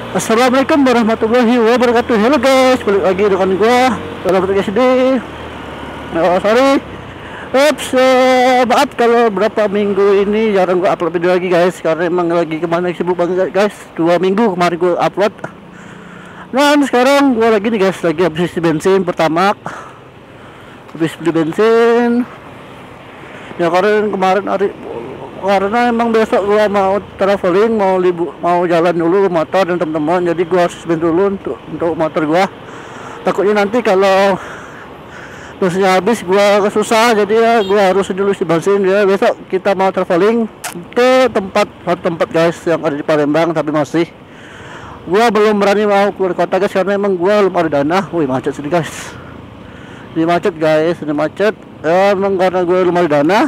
Assalamualaikum warahmatullahi wabarakatuh. Halo guys, balik lagi dengan gua dalam podcast ini. Oh, sorry. Ups, maaf kalau berapa minggu ini jarang gua upload video lagi guys, karena emang lagi kemana sibuk banget guys. 2 minggu kemarin gua upload. Dan sekarang gua lagi nih guys, lagi habis isi bensin Pertamax. Habis beli bensin. Ya kemarin hari karena emang besok gua mau traveling, mau jalan dulu motor dan teman-teman, jadi gua harus bensin dulu untuk motor gua. Takutnya nanti kalau bensinnya habis gua susah, jadi ya gua harus dulu isi bensin ya. Besok kita mau traveling ke satu tempat guys yang ada di Palembang, tapi masih gua belum berani mau keluar kota guys, karena emang gua belum ada dana. Wih, macet sini guys, ini macet guys, ini macet ya, emang karena gua belum ada dana,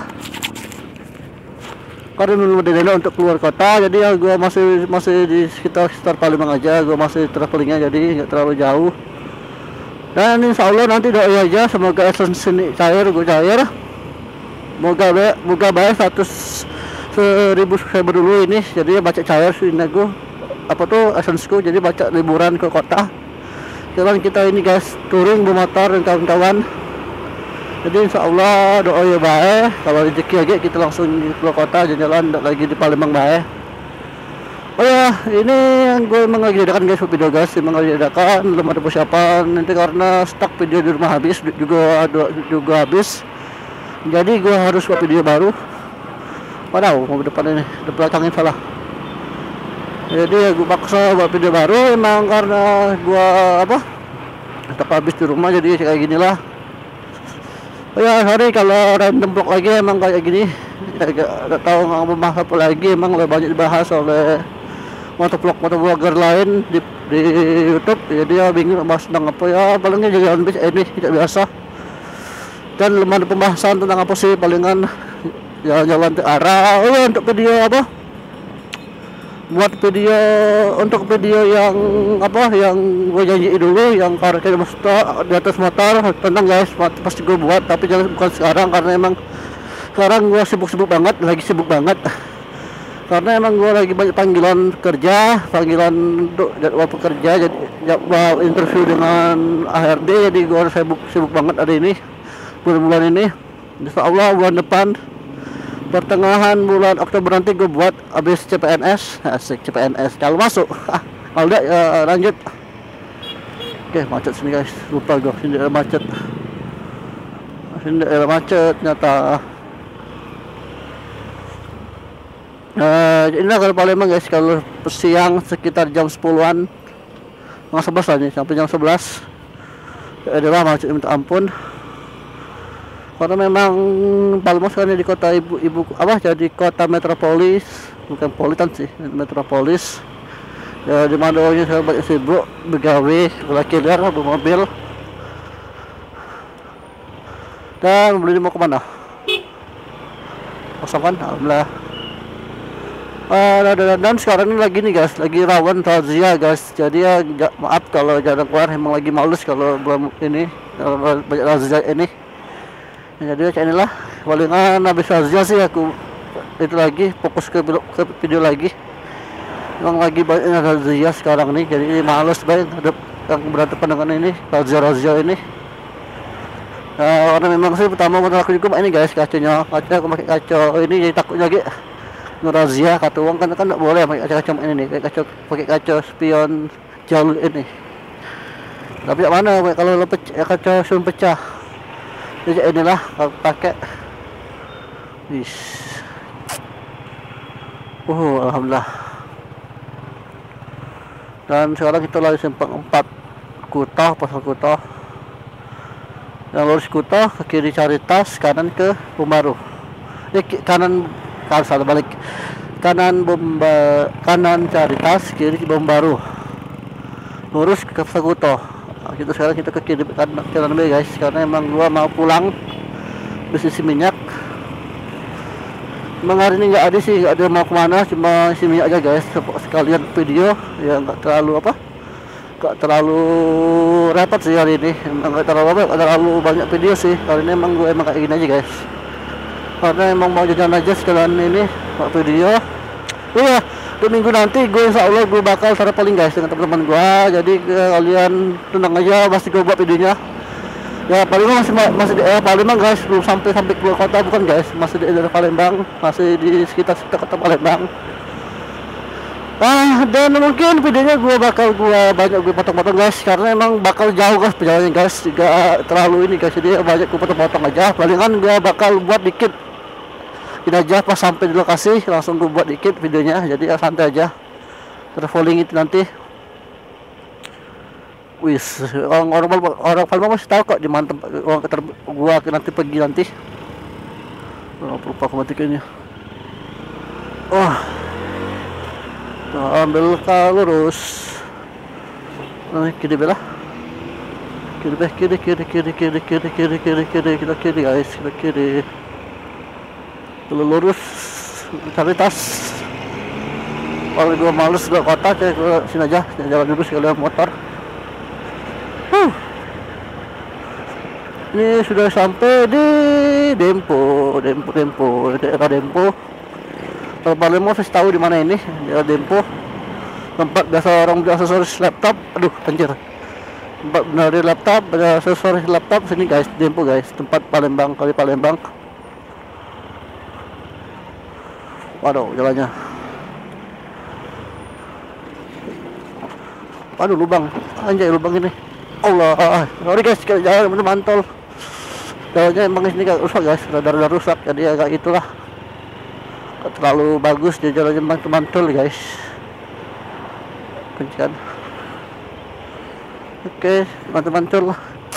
karena belum ada dana untuk keluar kota, jadi ya gue masih di sekitar Palembang aja, gue masih travelingnya, jadi nggak terlalu jauh. Dan insya Allah nanti doa aja, semoga essence ini cair, gue cair, moga bayar 100.000 subscriber dulu ini, jadi baca cair sih ini gue apa tuh essenceku, jadi baca liburan ke kota. Jalan kita ini guys, touring bermotor dan kawan-kawan. Jadi insya Allah doa ya baik, kalau rezeki aja kita langsung di keluar kota, jalan lagi di Palembang baik. Oh ya, ini yang gue emang lagi adakan guys, video guys, emang lagi adakan, belum ada persiapan nanti karena stok video di rumah habis, juga habis, jadi gue harus buat video baru. Waduh, mau depan ini, di belakangnya salah. Jadi ya gue paksa buat video baru, emang karena gue stok habis di rumah, jadi kayak gini lah. Oh ya, sorry kalau random vlog lagi, emang kayak gini ya, gak tahu mau bahas apa lagi, emang lebih banyak dibahas oleh motovlogger lain di YouTube, jadi ya bingung bahas tentang apa ya, palingnya jalan bis ini tidak biasa, dan belum ada pembahasan tentang apa sih, palingan jalan-jalan ke arah. Oh ya, untuk video untuk video yang yang gue janji dulu, yang parkir di atas motor tentang guys, pasti gue buat, tapi bukan sekarang, karena emang sekarang gue sibuk banget, karena emang gue lagi banyak panggilan untuk jadwal pekerja, jadi jadwal interview dengan HRD, jadi gue harus sibuk banget ada ini bulan ini. Insya Allah bulan depan pertengahan bulan Oktober nanti gue buat habis CPNS, asik CPNS kalau masuk. Kalau enggak ya lanjut. Oke, macet sini guys, lupa gue, sini ada macet nyata. Inilah kalau Palembang guys, kalau siang sekitar jam 10-an, 11 lah nih, sampai jam 11 adalah macet minta ampun. Karena memang Palembang sekarang di kota ibu jadi kota metropolis, bukan politan sih, metropolis ya, di mana orangnya sangat banyak sibuk begawe, berlakiler, bermobil. Dan beli mau kemana? Kosong kan? Alhamdulillah. Dan sekarang ini lagi nih guys, lagi rawan razia guys, jadi ya maaf kalau jarang keluar, emang lagi males kalau belum ini banyak razia ini. Jadi ya inilah, palingan habis razia sih aku itu lagi fokus ke video lagi. Emang lagi banyak razia sekarang nih, jadi males banget ada yang berhadapan dengan ini razia ini. Karena memang sih pertama modal aku juga ini guys, kaca aku pakai kaca ini, jadi takut lagi ngerazia kata uang, kan nggak boleh pakai kaca ini nih, pakai kaca spion jalur ini. Tapi mana kalau kaca sun pecah, jadi inilah kalau pakai. Alhamdulillah. Dan sekarang kita lagi simpang 4 Kutoh, pasar Kutoh. Yang lurus Kutoh, ke kiri Caritas, kanan ke Bombaru. Kanan salah balik. Kanan Caritas, kiri Bombaru. Lurus ke pasar Kutoh. Sekarang kita ke kiri kanan guys, karena emang gua mau pulang bisnis minyak. Emang hari ini nggak ada mau kemana, cuma isi minyak aja guys, sekalian video ya, nggak terlalu repot sih hari ini, nggak terlalu banyak video sih hari ini, emang gue kayak gini aja guys, karena emang mau jalan aja sekalian ini buat video. Iya, Itu minggu nanti gue insya Allah gue bakal traveling guys dengan teman-teman gue. Jadi kalian tenang aja, pasti gue buat videonya. Ya Palembang masih di Palembang guys, belum sampai keluar kota bukan guys, masih di daerah Palembang, masih di sekitar kota Palembang. Dan mungkin videonya gue banyak potong-potong guys, karena emang bakal jauh guys perjalanannya guys, gak terlalu ini guys, jadi banyak gue potong-potong aja. Palingan gue bakal buat dikit ini aja, pas sampai di lokasi langsung gue buat dikit videonya, jadi santai aja. Traveling itu nanti wis orang Palembang masih tahu kok di mana tempat gua nanti pergi nanti. Lupa aku matikannya. Ambil lurus. Kiri belah. Kiri guys, kiri. Kalau lurus cari tas. Kalau gua males ke kota, saya ke sini aja, jalan dulu sekalian motor. Ini sudah sampai di Dempo, daerah Dempo. Kalau Palembang saya tahu di mana ini, daerah Dempo. Tempat biasa orang beli aksesoris laptop. Aduh, anjir. Tempat benar laptop, ada aksesoris laptop sini guys, Dempo guys. Tempat Palembang, kali Palembang. Waduh, jalannya. Waduh, lubang. Anjay, lubang ini. Allah, sorry guys, jalan mantol. Jalannya emang ini gak rusak guys, radar rusak, jadi agak itulah, gak terlalu bagus dia jalannya, mantul guys. Kencang. Oke, mantul lah.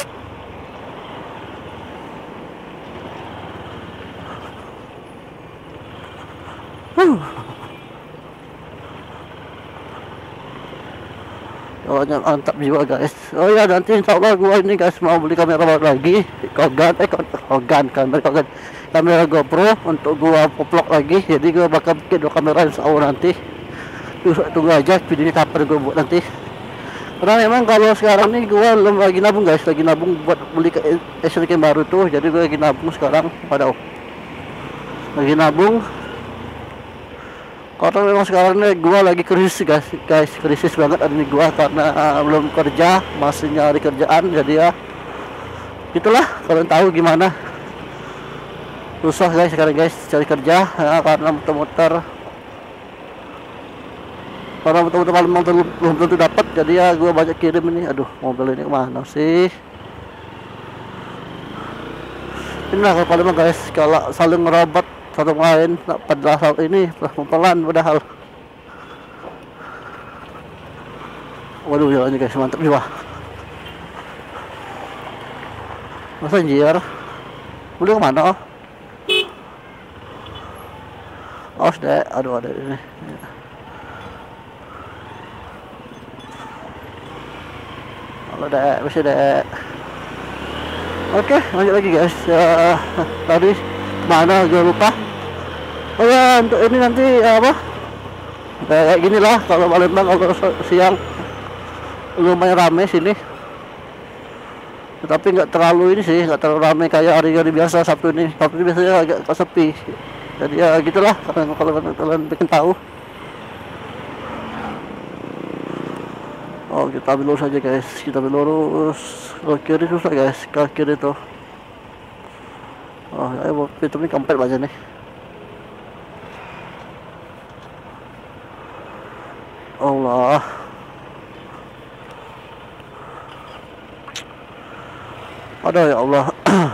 Jalannya mantap jiwa guys. Oh ya, nanti insya Allah gua ini guys mau beli kamera baru lagi, kamera GoPro untuk gua vlog lagi. Jadi gua bakal bikin 2 kamera insya Allah nanti. Tunggu aja videonya kapan gua buat nanti. Karena memang kalau sekarang nih gua lagi nabung guys, lagi nabung buat beli action cam baru tuh. Jadi gua lagi nabung sekarang, lagi nabung. Karena memang sekarang ini gua lagi krisis guys, krisis banget ini gua karena belum kerja, masih nyari kerjaan. Jadi ya itulah, kalian tahu gimana susah guys sekarang guys cari kerja ya, karena muter-muter Palembang belum tentu dapat. Jadi ya gua banyak kirim ini. Aduh, mobil ini kemana sih? Inilah kalau Palembang guys, kalau saling ngerobot satu lain, padahal saat ini pelan padahal. Waduh, jalannya guys mantap juga. Masa anjir, boleh kemana? Dek, aduh ada ini. Halo dek, masih dek. Oke, lanjut lagi guys. Tadi mana gue lupa. Oh ya, untuk ini nanti apa, kayak gini lah kalau Palembang kalau siang lumayan rame sini, tapi nggak terlalu ini sih, nggak terlalu rame kayak hari-hari biasa. Sabtu ini biasanya agak sepi. Jadi ya gitulah, kalau kalian bikin tahu. Oh, kita ambil lurus aja guys, kita ambil lurus. Ke kiri susah guys, ke kiri tuh. Oh, ayo fitur ini kempet aja nih. Allah. Aduh ya Allah.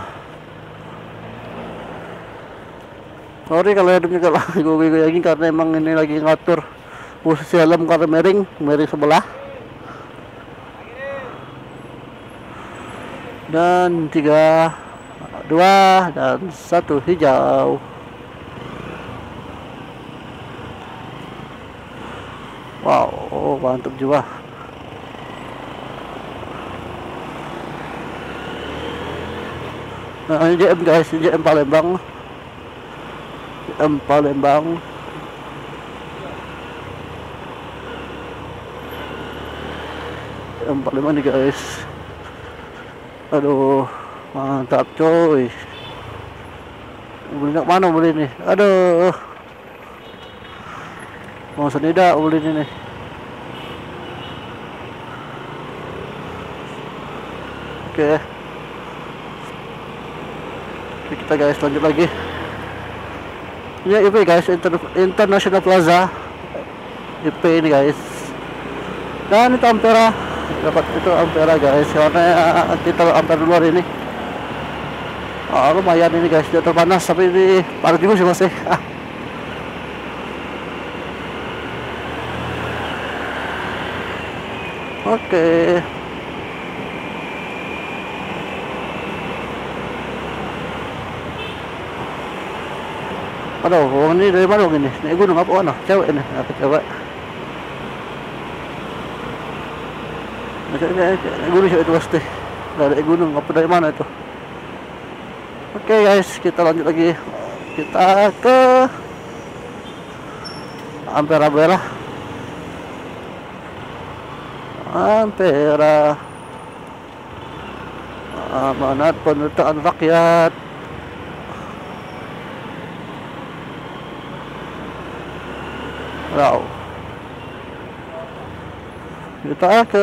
Sorry kalau ada juga lah gue lagi, karena emang ini lagi ngatur posisi helm karena miring sebelah. Dan 3, 2, dan 1 hijau. Wow, mantap juga. Nah, ini JM guys, JM Palembang. JM Palembang. JM Palembang nih guys. Aduh, mantap coy. Beli mana beli nih? Aduh. Mau senida ulin ini. Oke. Oke, kita guys lanjut lagi. Ini IP guys, International Plaza IP ini guys. Dan itu Ampera, dapat itu Ampera guys, karena kita Ampera luar ini. Lumayan ini guys, dia terpanas tapi ini panas juga sih masih. Oke. Aduh, ini dari mana ini? Ini gunung apa? Oh, no, cewek ini, apa cewek? Gunung cewek itu pasti. Dari gunung apa dari mana itu? Oke guys, kita lanjut lagi. Kita ke Ampera Bela. Ampera. Amanat Penyertaan Rakyat. Wow. Kita ke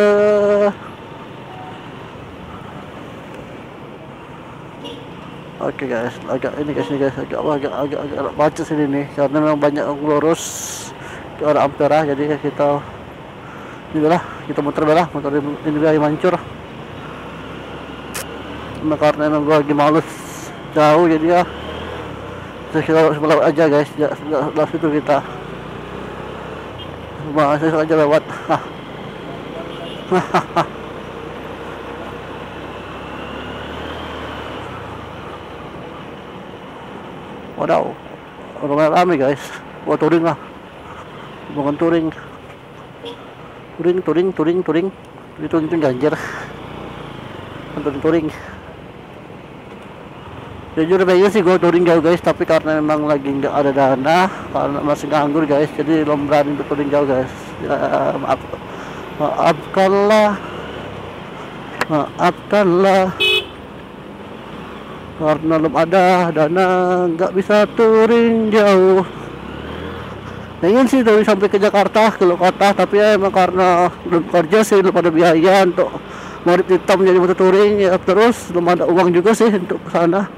Oke guys, agak ini guys, agak macet sini nih karena memang banyak yang lurus ke arah Ampera, jadi kita kita muter ini lagi mancur. Nah, karena memang gua lagi males jauh jadi ya kita sebelah aja guys, ya sebelah situ kita. Masih aja lewat. Wadaw, lumayan rame guys. Wah, touring lah, bukan touring. Itu ganjir. Touring. Jujur aja sih gue touring jauh guys, tapi karena memang lagi nggak ada dana, karena masih nganggur guys, jadi belum berani untuk touring jauh guys. Ya, maafkanlah karena belum ada dana, nggak bisa touring jauh. Ingin sih touring sampai ke Jakarta, ke kota, tapi ya emang karena belum kerja sih, belum ada biaya untuk murid hitam jadi motor touring ya, terus belum ada uang juga sih untuk ke sana.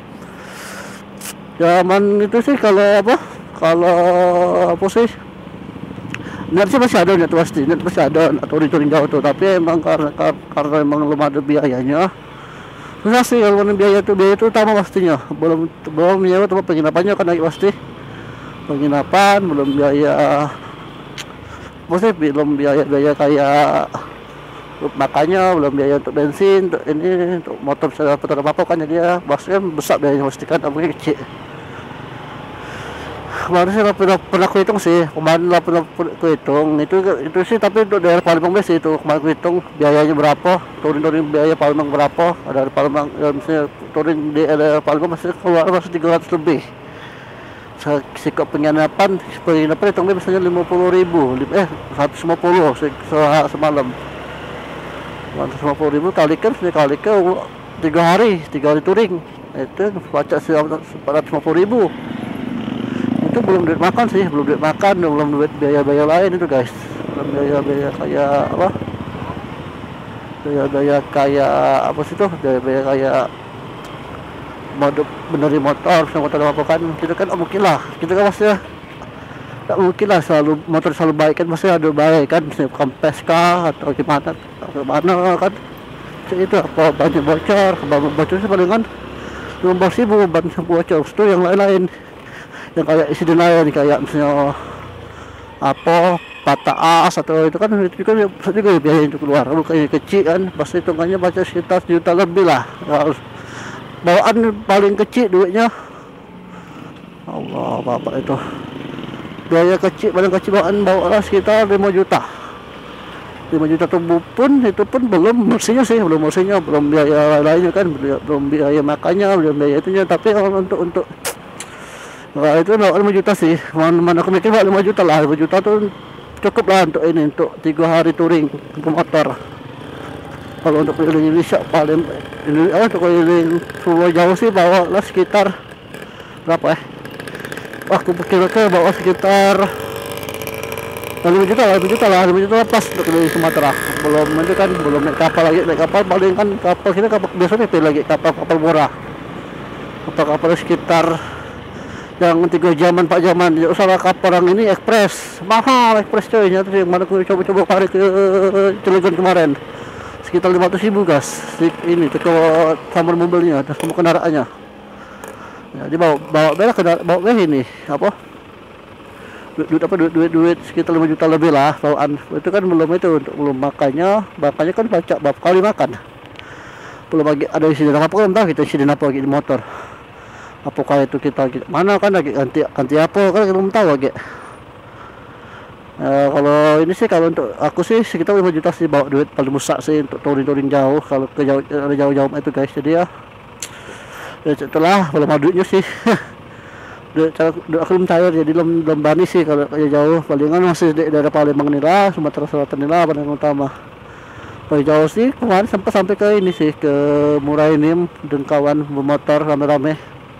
Zaman itu sih kalau apa sih, net sih masih ada, net masih ada touring jauh tuh, tapi emang karena emang belum ada biayanya. Susah sih kalau biaya itu utama pastinya. Belum nyewa tempat penginapannya kan lagi pasti. Penginapan belum biaya. Maksudnya belum biaya kayak makannya, belum biaya untuk bensin, untuk ini, untuk motor bisa dapat apa kan, jadi ya maksudnya besar biayanya pasti kan, tapi kecil. Kemarin sih pernah aku hitung sih, kemarin pernah aku hitung itu sih, tapi untuk daerah Palembang sih itu kemarin aku hitung biayanya berapa, touring biaya Palembang berapa, ada Palembang ya, misalnya touring di daerah Palembang masih keluar masih 300 lebih. Sikap penginapan hitungnya misalnya 50.000, 150 semalam. 150.000 kalikan 3 hari touring, itu baca 450.000. Itu belum duit makan sih, belum duit biaya lain itu guys, belum biaya kayak apa, biaya kayak sih tuh, biaya kayak benerin motor apa kan, kita kan mungkin lah, kita kan maksudnya tak mungkin lah selalu motor selalu baik kan, masih ada baik kan, misalnya kempes kah atau gimana kan, itu apa banyak bocor sih palingan 15.000 ban bocor, itu yang lain-lain yang kayak isi lain kayak misalnya apa patah as atau itu kan juga biaya untuk keluar, bukan kecil kan, pasti hitungannya baca sekitar 1 juta lebih lah, harus bawaan paling kecil duitnya. Allah bapak, itu biaya kecil paling kecil bawaan sekitar 5 juta tubuh pun, itu pun belum bersihnya, belum biaya lainnya kan, belum biaya makannya, belum biaya itunya, tapi untuk nah, itu 5 juta sih, mana aku mikir 5 juta lah, 5 juta tuh cukup lah untuk ini, untuk 3 hari touring ke motor. Kalau untuk keliling Indonesia paling ini, untuk keliling Pulau Jawa sih bawa lah sekitar berapa ya? Aku kira bawa sekitar 5 juta lah, 5 juta pas untuk di Sumatera. Belum itu kan belum naik kapal lagi, naik kapal paling kan kapal kita kapal biasa PP lagi, kapal murah. Kapal sekitar yang 3 jaman 4 jaman. Usaha kapal yang ini ekspres, mahal ekspres coy. Terus yang mana aku coba hari ke Cilegon kemarin sekitar 500.000 gas. Ini teko sama mobilnya, sama kendaraannya. Jadi bawa ini apa? Duit sekitar 5 juta lebih lah bawaan. Itu kan belum itu untuk belum makanya kan baca bab kali makan. Belum lagi ada insiden apa kan entah kita insiden apa lagi di motor. Apakah itu kita mana kan lagi ganti apa kan kita belum tahu lagi. Kalau ini sih kalau untuk aku sih sekitar 5 juta sih bawa duit paling besar sih untuk touring jauh kalau ke jauh itu guys. Jadi ya setelah belum ada duitnya sih. Aku belum cair jadi belum berani sih kalau jauh. Palingan masih di daerah Palembang nila, Sumatera Selatan nila, Bandung Utama. Paling jauh sih kemarin sampai ke ini sih ke Murai Nim dengan kawan bermotor rame-rame.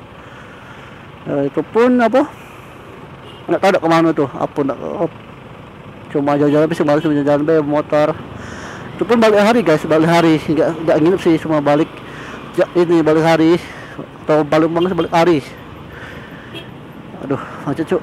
Itu pun apa nggak tahu kemana tuh apa cuma jalan-jalan bisa balik jalan motor. Itu pun balik hari guys, balik hari nggak nginep sih, cuma balik ini balik hari atau Palembang balik hari. Aduh, macet cuk.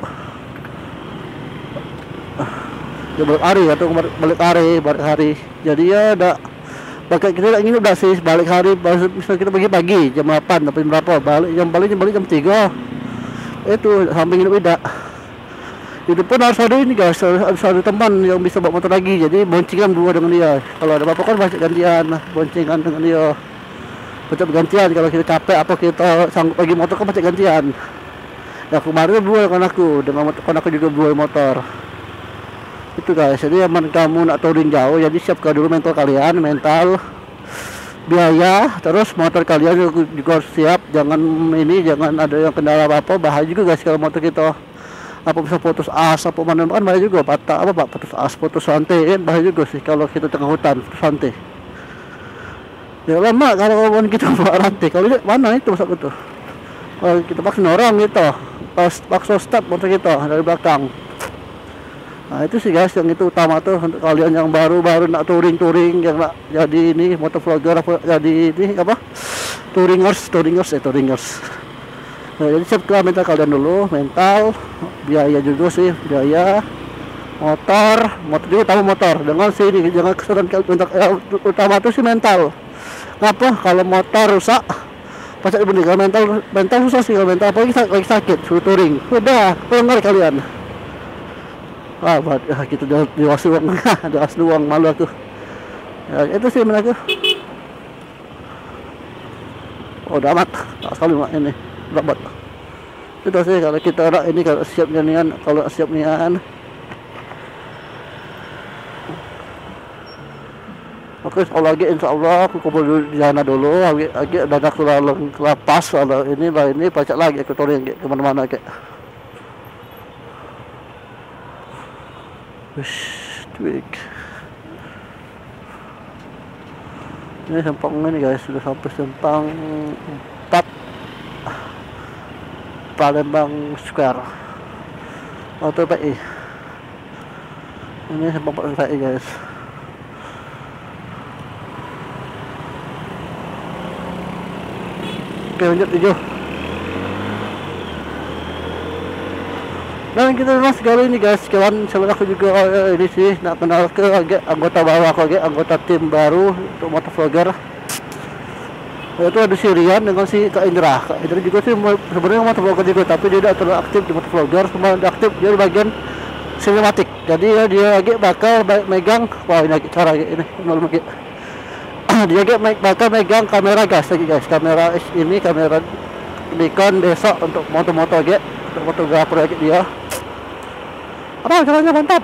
Ya balik hari. Jadi ya udah pakai kita udah nginep dah sih balik hari. Misalnya kita pagi jam 8 tapi berapa balik jam 3. Itu sampai nginep tidak. Itu pun harus ada ini guys, harus ada teman yang bisa bawa motor lagi. Jadi boncengan 2 dengan dia. Kalau ada apa-apa kan masih gantian, boncengan dengan dia. Baca gantian kalau kita capek apa kita sanggup pagi motor kan baca gantian. Ya kemarin 2 kan aku dengan motor, kan aku juga 2 motor. Itu guys, jadi aman kamu nak touring jauh, jadi siapkan dulu mental kalian, mental biaya, terus motor kalian juga harus siap. Jangan ada yang kendala apa bahaya juga guys kalau motor kita apa bisa putus as apa mana kan bahaya juga, patah apa putus as putus rantai kan bahaya juga sih kalau kita tengah hutan putus rantai. Ya lama kalau kita bawa rantai, kalau mana itu masak betul. Kalau kita paksa orang gitu, paksa start motor kita dari belakang. Nah itu sih guys yang itu utama tuh untuk kalian yang baru nak touring yang nak jadi ini motovlogger apa jadi ini apa touringers. Nah, jadi siapkan mental kalian dulu, mental biaya juga sih, biaya motor juga utama motor dengan sini jangan kesulitan untuk utama tuh sih mental. Ngapa kalau motor rusak pasal ibu nih, mental susah sih kalau mental apalagi lagi sakit suruh touring udah pelenggar kalian. Gitu dewasa uang malu aku ya, itu sih menurut aku. Udah amat sekali ini dapat itu sih kalau kita ini kalau siap nian. Oke, kalau lagi insya Allah aku kumpul di sana dulu, lagi dan aku lalu lapas kalau ini pacak lagi aku touring kemana-mana kayak. Tweak. Ini Sempang ini guys, sudah sampai Sempang 4 Palembang Square atau PI. Ini Sempang PI guys. Oke lanjut hijau. Dan kita mas kali ini guys, kawan selain aku juga ini sih nak kenal ke anggota bawah aku anggota tim baru untuk motovlogger. Itu ada si Rian dengan si Kak Indra. Kak Indra juga sih sebenarnya motovlogger juga, tapi dia tidak terlalu aktif di motovlogger, cuma aktif dia di bagian sinematik. Jadi ya, dia lagi bakal megang, wah ini lagi cara ini lagi. Dia bakal megang kamera guys, kamera ini kamera Nikon besok untuk moto-moto untuk fotografer lagi dia. Apa caranya mantap.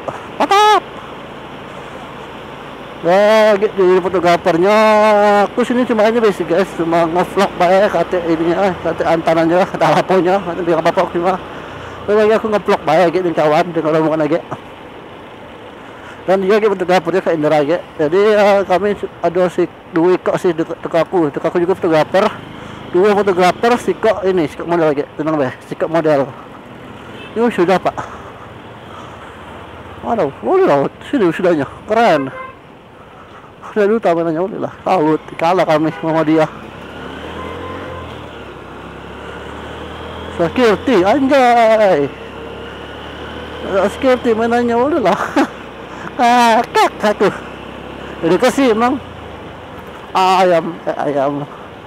Ya gitu fotografernya aku sini cuma aja basic guys, cuma ngevlog baik kata ininya, kata antarannya, kata laponya, kata bilang apa cuma. Lagi aku ngevlog baik gitu kawan dengan rombongan lagi. Dan dia gitu fotografernya kayak Indra aja. Jadi kami ada si dua kok sih dekat aku juga fotografer. 2 fotografer si kok model lagi, tenang deh, si kok model. Ini sudah pak. Aduh, boleh lah, sini sudahnya, keren. Sudah dulu tamanannya boleh lah, salut, kalah kami sama dia. Security, anjay. Security mainannya boleh lah. Kakak aku. Jadi kasih emang ayam.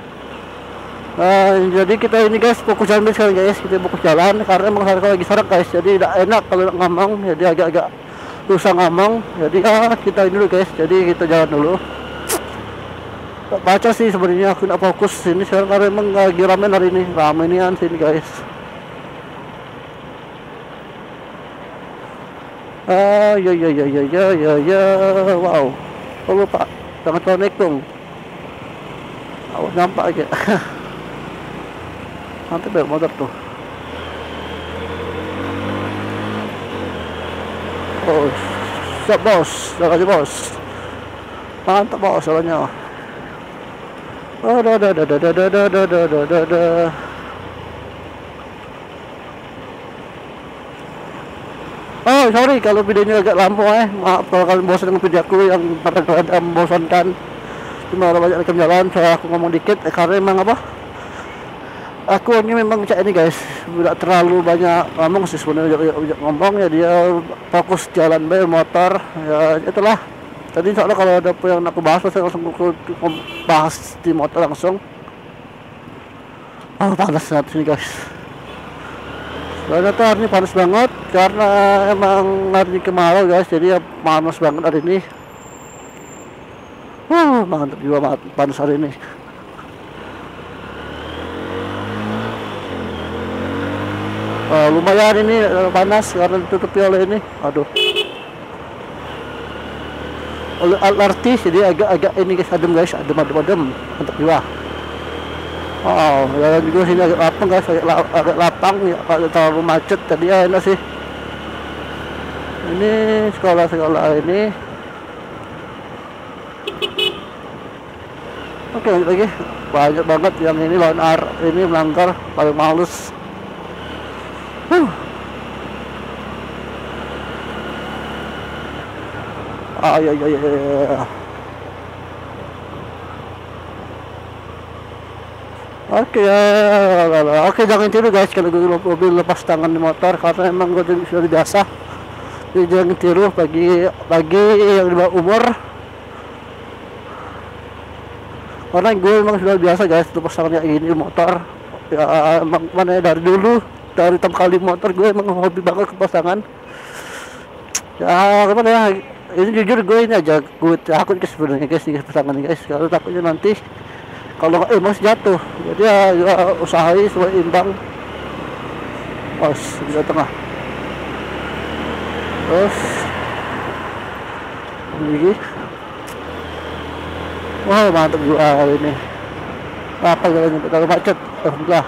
Jadi kita ini guys fokus jalan sekarang guys, kita fokus jalan karena emang sekarang lagi serak guys, jadi tidak enak kalau ngomong, jadi agak-agak susah ngomong, jadi kita ini dulu guys, jadi kita jalan dulu. Baca sih sebenarnya aku nak fokus sini sekarang karena emang lagi ramen hari ini, ramenian sini guys. Ya, wow. Oh lupa, jangan connect dong. Awas nampak aja. Nanti banyak motor tuh. Oh, siap bos, jalan aja bos. Mantap bos, jalannya. Oh, Oh, sorry kalau videonya agak lampu maaf kalau kalian bosan dengan video aku yang kadang-kadang membosankan. Cuma banyak rekam jalan, saya aku ngomong dikit karena emang apa? Aku ini memang cak ini guys, tidak terlalu banyak ngomong sih sebenarnya, ngomong ya dia fokus jalan bay motor ya itulah. Tadi soalnya kalau ada yang aku bahas saya langsung aku bahas di motor langsung. Oh panas banget sini guys. Ternyata hari ini panas banget karena emang hari ini kemarau guys, jadi ya panas banget hari ini. Mantap juga panas hari ini. Lumayan ini panas karena ditutupi oleh ini. Aduh. Oleh LRT jadi agak-agak ini guys, adem guys, adem. Mantap juga. Wow, jalan juga sini agak lapang guys, agak lapang ya, kalau terlalu macet tadi ya enak sih. Ini sekolah ini. Oke lanjut lagi, banyak banget yang ini lawan ini melanggar, paling males. Ya. Oke, jangan tiru guys kalau gue mobil lepas tangan di motor karena emang gue sudah biasa. Jadi jangan tiru bagi yang di bawah umur. Karena gue emang sudah biasa guys lepas tangan kayak gini di motor. Ya emang mana dari dulu, dari pertama kali motor gue emang hobi banget lepas tangan. Ya gimana ya, ini jujur gue ini aja gue takut guys sebenarnya guys lepas tangan guys, kalau takutnya nanti kalau nggak emosi jatuh, jadi ya usahain supaya imbang. Di tengah terus lagi. Wah mantap juga hari ini, apa jalannya terlalu macet, alhamdulillah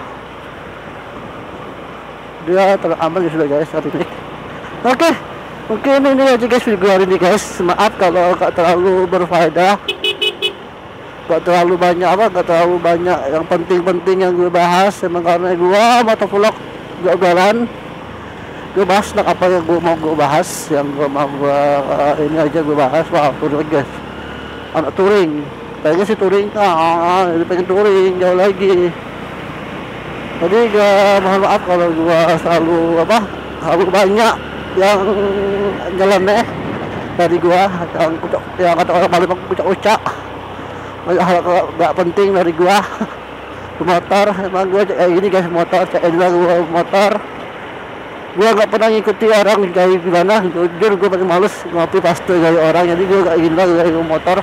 dia teraman ya sudah guys hari ini. Oke, mungkin ini aja guys video hari ini guys, maaf kalau nggak terlalu berfaedah, gak terlalu banyak yang penting-penting yang gue bahas, emang karena gue motovlog jalan gue bahas tentang apa yang gue mau bahas, yang gue mau ini aja gue bahas. Wow, touring guys, anak touring, kayaknya sih touring pengen touring jauh lagi. Jadi gue mohon maaf kalau gue selalu banyak yang jalannya dari gue yang kata orang paling ucak-ucak, hal gak penting dari gua. Motor emang gua kayak gini guys, motor motor gua gak pernah ngikuti orang kayak gimana, jujur gua paling males ngopi pasti kayak orang, jadi gua kayak gini lah kayak motor.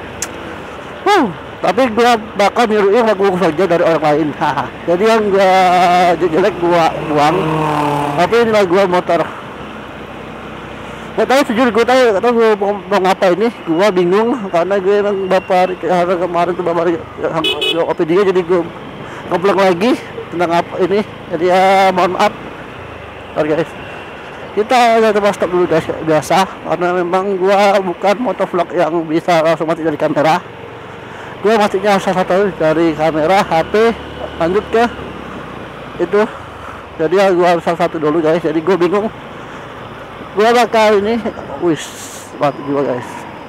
Tapi gua bakal niruin lagu saja dari orang lain. Jadi yang gua jelek gua buang, tapi ini lagu gua motor. Gak tahu sejujur gue tahu gue mau ngapain nih, gue bingung karena gue emang kemarin tuh bapak kopi dia, jadi gue ngeblok lagi tentang apa ini, jadi ya mohon maaf. Oke guys, kita coba stop dulu guys biasa karena memang gue bukan motovlog yang bisa langsung mati dari kamera. Gue matinya salah satu dari kamera HP lanjut ke itu, jadi ya gue harus salah satu dulu guys, jadi gue bingung Gua bakal ini, wis, mantap juga guys.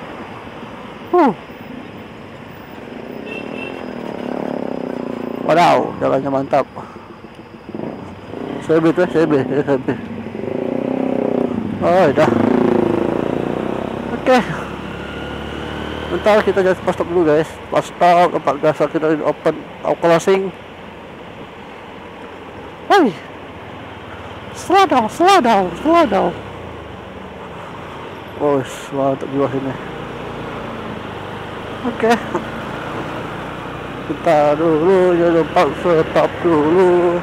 Wadaw, jalannya mantap. CB tuh, CB. Oh, udah. Oke. Bentar kita just post stop dulu guys. Post stop, tempat gas kita open, closing. Hey, slow down. Oh, mantap juga sini. Oke. Kita dulu, jangan lupa stop dulu.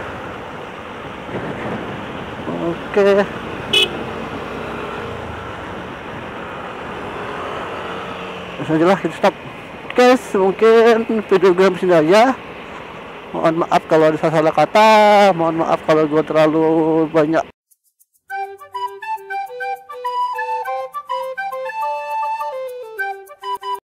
Oke. Langsung aja lah kita stop. Guys, mungkin video gue sini aja. Mohon maaf kalau ada salah kata, mohon maaf kalau gue terlalu banyak